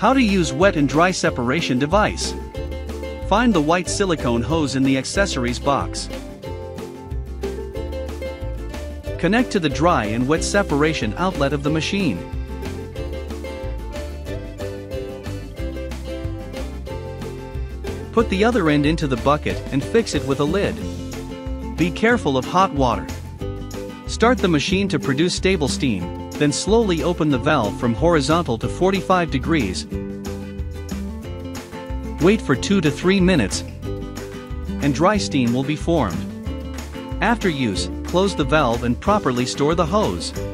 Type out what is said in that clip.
How to use wet and dry separation device. Find the white silicone hose in the accessories box. Connect to the dry and wet separation outlet of the machine. Put the other end into the bucket and fix it with a lid. Be careful of hot water. Start the machine to produce stable steam, then slowly open the valve from horizontal to 45 degrees. Wait for 2 to 3 minutes, and dry steam will be formed. After use, close the valve and properly store the hose.